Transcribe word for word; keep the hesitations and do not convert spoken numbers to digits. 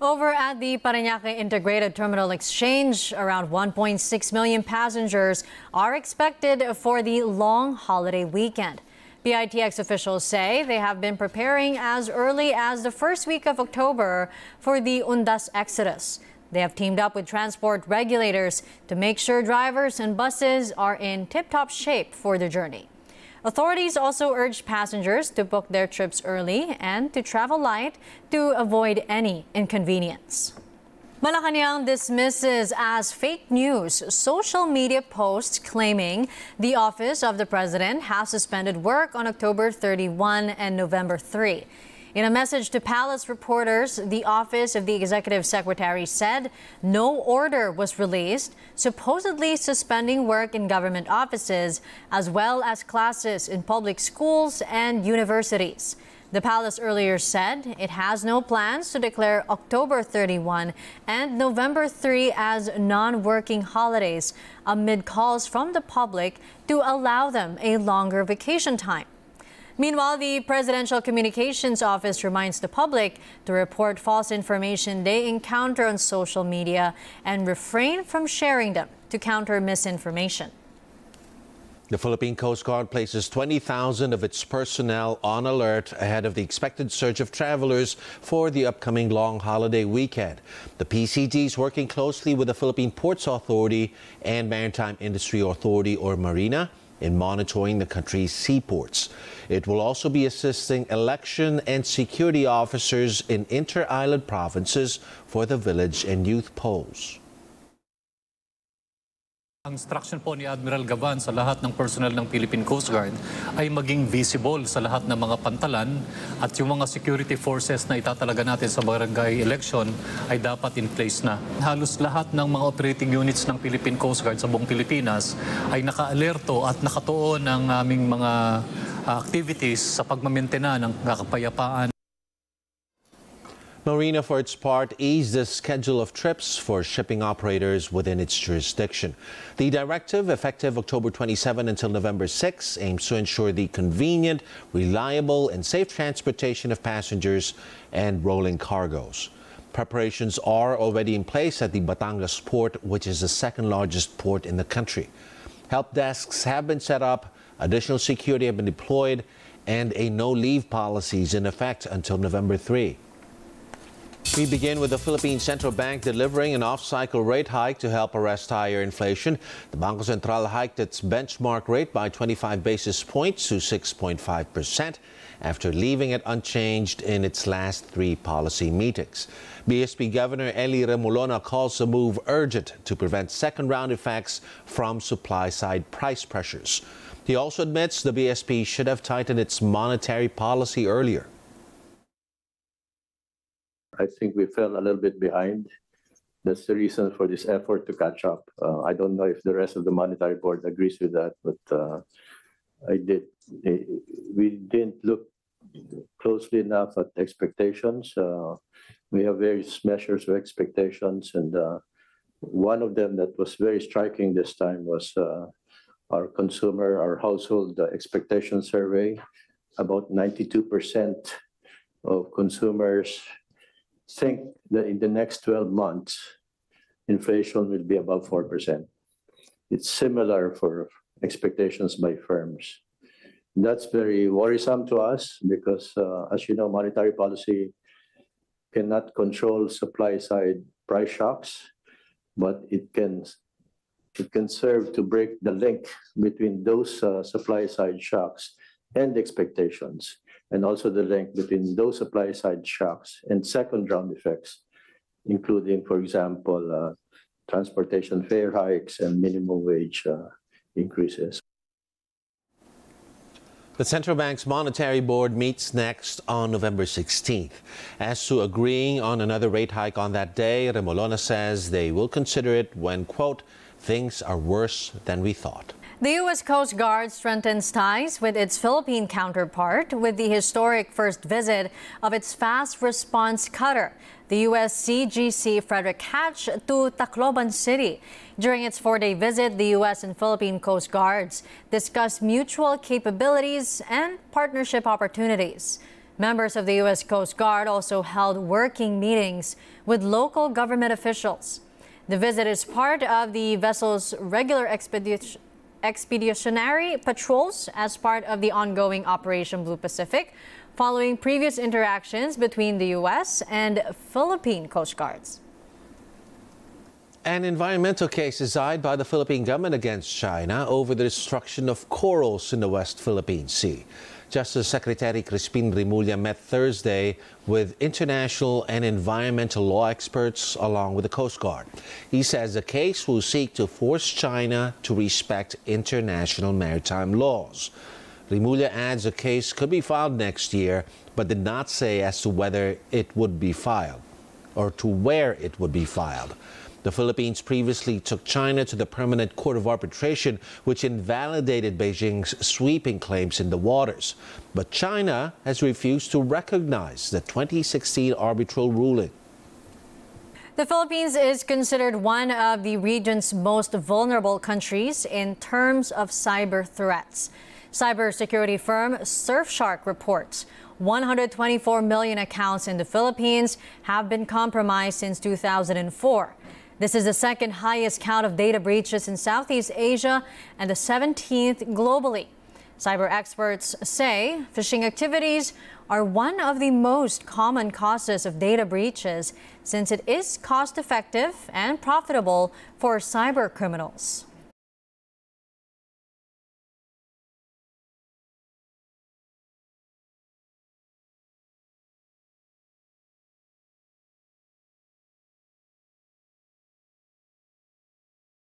Over at the Parañaque Integrated Terminal Exchange, around one point six million passengers are expected for the long holiday weekend. P I T X officials say they have been preparing as early as the first week of October for the Undas exodus. They have teamed up with transport regulators to make sure drivers and buses are in tip-top shape for the journey. Authorities also urge passengers to book their trips early and to travel light to avoid any inconvenience. Malacanang dismisses as fake news social media posts claiming the office of the president has suspended work on October thirty-first and November third. In a message to Palace reporters, the office of the executive secretary said no order was released, supposedly suspending work in government offices as well as classes in public schools and universities. The palace earlier said it has no plans to declare October thirty-first and November third as non-working holidays amid calls from the public to allow them a longer vacation time. Meanwhile, the Presidential Communications Office reminds the public to report false information they encounter on social media and refrain from sharing them to counter misinformation. The Philippine Coast Guard places twenty thousand of its personnel on alert ahead of the expected surge of travelers for the upcoming long holiday weekend. The P C D is working closely with the Philippine Ports Authority and Maritime Industry Authority, or MARINA, in monitoring the country's seaports. It will also be assisting election and security officers in inter-island provinces for the village and youth polls. Ang instruction po ni Admiral Gavan sa lahat ng personnel ng Philippine Coast Guard ay maging visible sa lahat ng mga pantalan at yung mga security forces na itatalaga natin sa barangay election ay dapat in place na. Halos lahat ng mga operating units ng Philippine Coast Guard sa buong Pilipinas ay naka-alerto at nakatuon ng aming mga activities sa pagmamentena ng kapayapaan. Marina, for its part, eased the schedule of trips for shipping operators within its jurisdiction. The directive, effective October twenty-seventh until November sixth, aims to ensure the convenient, reliable, and safe transportation of passengers and rolling cargoes. Preparations are already in place at the Batangas port, which is the second largest port in the country. Help desks have been set up, additional security have been deployed, and a no-leave policy is in effect until November third. We begin with the Philippine Central Bank delivering an off-cycle rate hike to help arrest higher inflation. The Bangko Sentral hiked its benchmark rate by twenty-five basis points to six point five percent after leaving it unchanged in its last three policy meetings. B S P Governor Eli Remolona calls the move urgent to prevent second-round effects from supply-side price pressures. He also admits the B S P should have tightened its monetary policy earlier. I think we fell a little bit behind. That's the reason for this effort to catch up. Uh, I don't know if the rest of the Monetary Board agrees with that, but uh, I did. We didn't look closely enough at expectations. Uh, we have various measures of expectations, and uh, one of them that was very striking this time was uh, our consumer, our household expectation survey. About ninety-two percent of consumers think that in the next twelve months, inflation will be above four percent. It's similar for expectations by firms. That's very worrisome to us because, uh, as you know, monetary policy cannot control supply-side price shocks, but it can, it can serve to break the link between those uh, supply-side shocks and expectations, and also the link between those supply-side shocks and second-round effects, including, for example, uh, transportation fare hikes and minimum wage uh, increases. The Central Bank's Monetary Board meets next on November sixteenth. As to agreeing on another rate hike on that day, Remolona says they will consider it when, quote, things are worse than we thought. The U S Coast Guard strengthens ties with its Philippine counterpart with the historic first visit of its fast response cutter, the U S C G C Frederick Hatch, to Tacloban City. During its four-day visit, the U S and Philippine Coast Guards discussed mutual capabilities and partnership opportunities. Members of the U S Coast Guard also held working meetings with local government officials. The visit is part of the vessel's regular expedition, expeditionary patrols as part of the ongoing Operation Blue Pacific, following previous interactions between the U S and Philippine Coast Guards. An environmental case is eyed by the Philippine government against China over the destruction of corals in the West Philippine Sea. Justice Secretary Crispin Rimulya met Thursday with international and environmental law experts along with the Coast Guard. He says the case will seek to force China to respect international maritime laws. Rimulya adds the case could be filed next year, but did not say as to whether it would be filed or to where it would be filed. The Philippines previously took China to the Permanent Court of Arbitration, which invalidated Beijing's sweeping claims in the waters. But China has refused to recognize the twenty sixteen arbitral ruling. The Philippines is considered one of the region's most vulnerable countries in terms of cyber threats. Cybersecurity firm Surfshark reports one hundred twenty-four million accounts in the Philippines have been compromised since two thousand four. This is the second highest count of data breaches in Southeast Asia and the seventeenth globally. Cyber experts say phishing activities are one of the most common causes of data breaches since it is cost-effective and profitable for cyber criminals.